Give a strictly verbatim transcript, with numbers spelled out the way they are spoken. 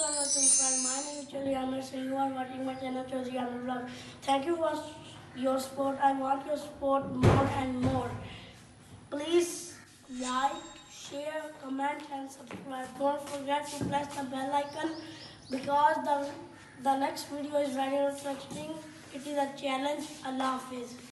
Assalamualaikum friend. My name is Choli Amir, so you are watching my channel Choli Amir Vlog. Thank you for your support. I want your support more and more. Please like, share, comment and subscribe. Don't forget to press the bell icon because the the next video is very interesting. It is a challenge. Allah Hafiz.